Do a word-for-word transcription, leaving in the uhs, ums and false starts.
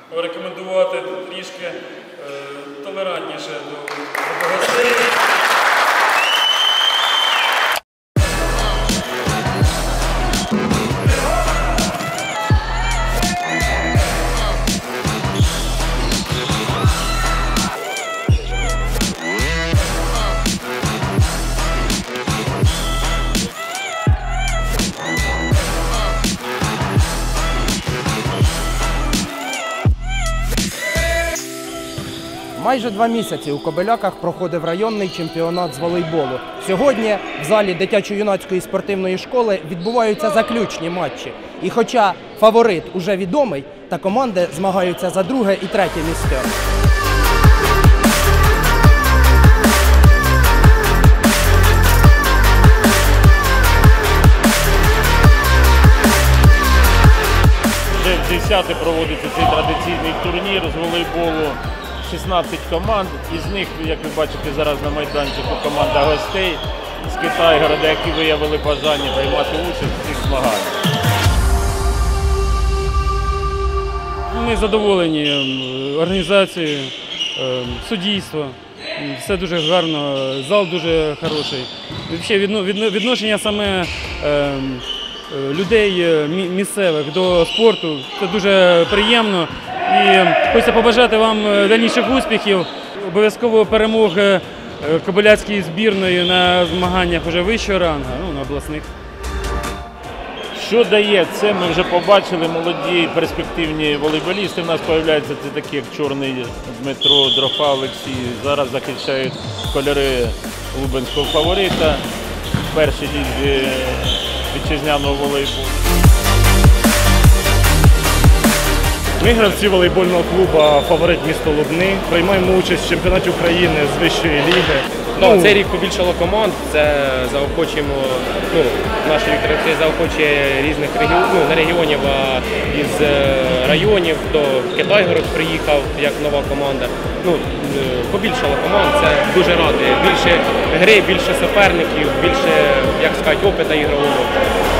рекомендувати трішки е, толерантніше до, до гостей. Майже два місяці у Кобиляках проходив районний чемпіонат з волейболу. Сьогодні в залі дитячо-юнацької спортивної школи відбуваються заключні матчі. І хоча фаворит уже відомий, та команди змагаються за друге і третє місця. Вже в десяте проводиться цей традиційний турнір з волейболу. шістнадцять команд, із них, як ви бачите зараз на майданчику, команда гостей з Китайгорода, які виявили бажання приймати участь в цих змаганнях. Ми задоволені організацією, суддівством. Все дуже гарно, зал дуже хороший. Взагалі відношення саме людей місцевих до спорту – це дуже приємно. І хочеться побажати вам дальніших успіхів, обов'язково перемоги кобиляцької збірної на змаганнях вже вищого рангу, ну, на обласних. Що дає це, ми вже побачили, молоді перспективні волейболісти. У нас з'являються такі, як Чорний Дмитро, Дрофа Олексій. Зараз захищають кольори лубенського фаворита в першій лізі вітчизняного волейболу. Ми, гравці волейбольного клубу «Фаворит місто Лубни», приймаємо участь в чемпіонаті України з вищої ліги. Ну, цей рік побільшало команд, це заохочуємо, ну, наш Віктор Олексійович заохочує різних регіонів, ну, не регіонів, а із районів, до Китайгород приїхав як нова команда. Ну, побільшало команд, це дуже радує. Більше гри, більше суперників, більше, як сказати, опиту ігрового.